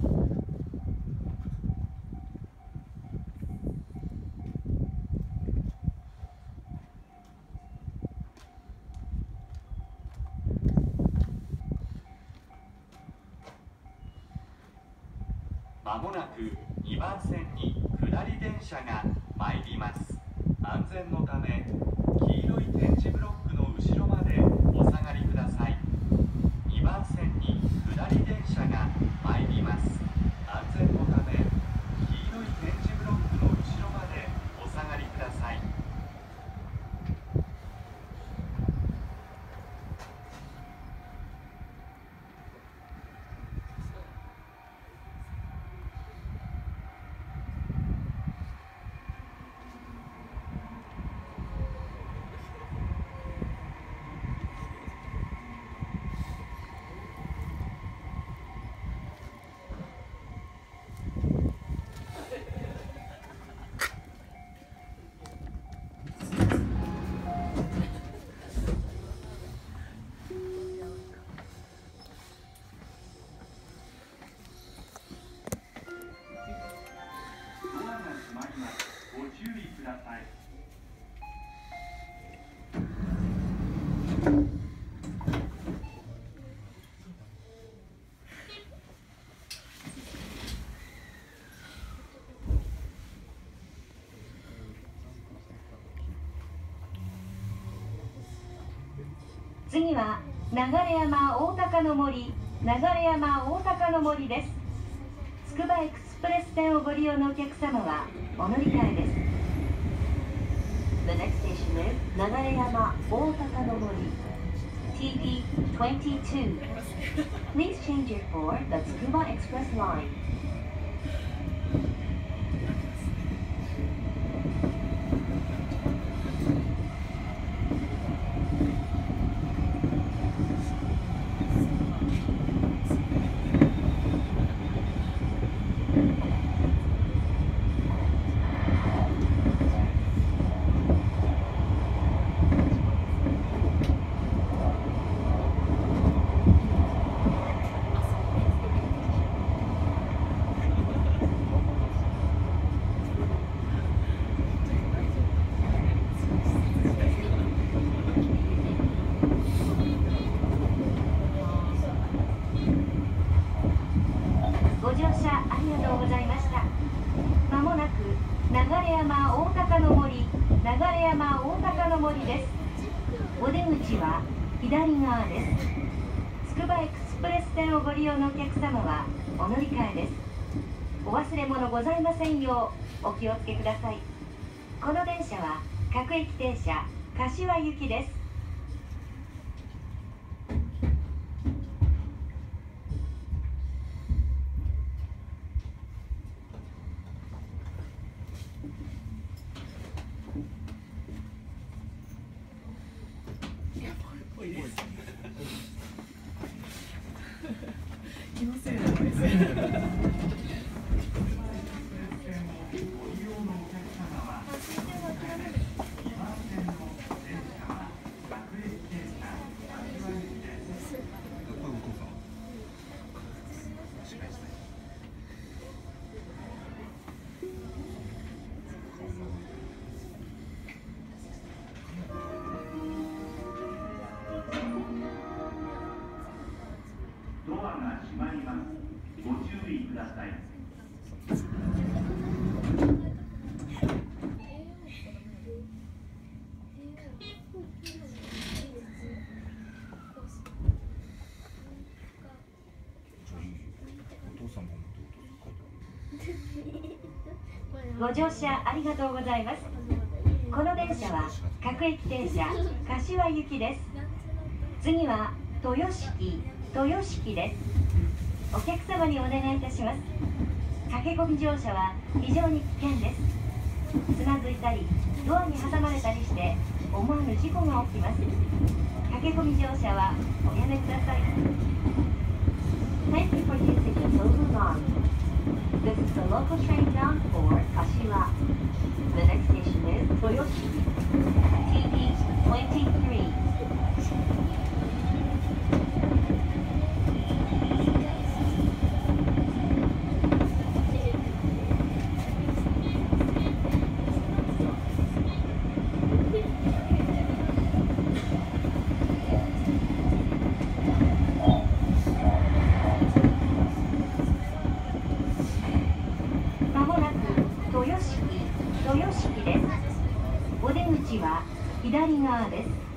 まもなく2番線に下り電車が参ります。安全のため黄色い点字ブロックの後ろまでお下がりください。2番線に下り電車が参ります。安全のため黄色い点字ブロックの後ろまでお下がりください。ご注意ください。 次は流山大高の森、流山大高の森です。つくばエクスプレス線をご利用のお客様はお乗り換えです。The next station is 流山大高の森 TD22. Please change it for the Tsukuba Express line. ご乗車ありがとうございました。まもなく流山大高の森、流山大高の森です。お出口は左側です。つくばエクスプレス線をご利用のお客様はお乗り換えです。お忘れ物ございませんようお気をつけください。この電車は各駅停車柏行きです。 気のせいなんです。 ドアが閉まります。ご注意ください。 ご乗車ありがとうございます。この電車は各駅停車柏行きです。次は豊敷です。お客様にお願いいたします。駆け込み乗車は非常に危険です。つまずいたりドアに挟まれたりして思わぬ事故が起きます。駆け込み乗車はおやめください。 Thank you for using the Tobu line. This is the local train bound for Kashiwa. The next station is Toyoshi, TD23. ドは左側です。